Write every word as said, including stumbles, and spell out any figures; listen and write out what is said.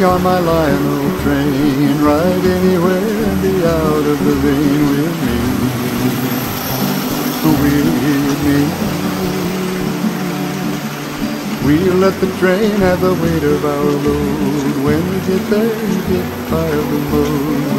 on my Lionel train, ride anywhere and be out of the rain with me, with me. We'll let the train have the weight of our load. When we get there, you get piled and load.